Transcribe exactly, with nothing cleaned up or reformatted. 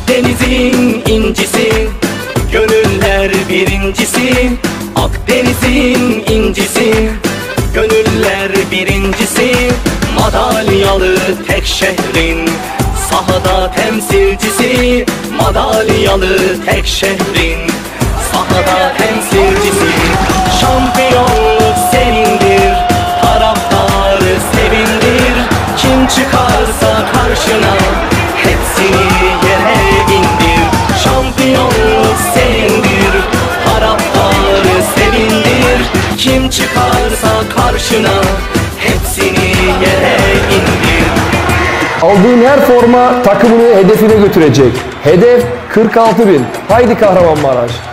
Akdeniz'in incisi, gönüller birincisi. Akdeniz'in incisi, gönüller birincisi. Madalyalı tek şehrin sahada temsilcisi. Madalyalı tek şehrin sahada temsilcisi. Şampiyonluk senindir, taraftarı sevindir. Kim çıkarsa karşına hepsini yere indir. Şampiyonluk senindir, taraftarı sevindir. Kim çıkarsa karşına hepsini yere indir. Aldığın her forma takımını hedefine götürecek. Hedef kırk altı bin. Haydi Kahramanmaraş.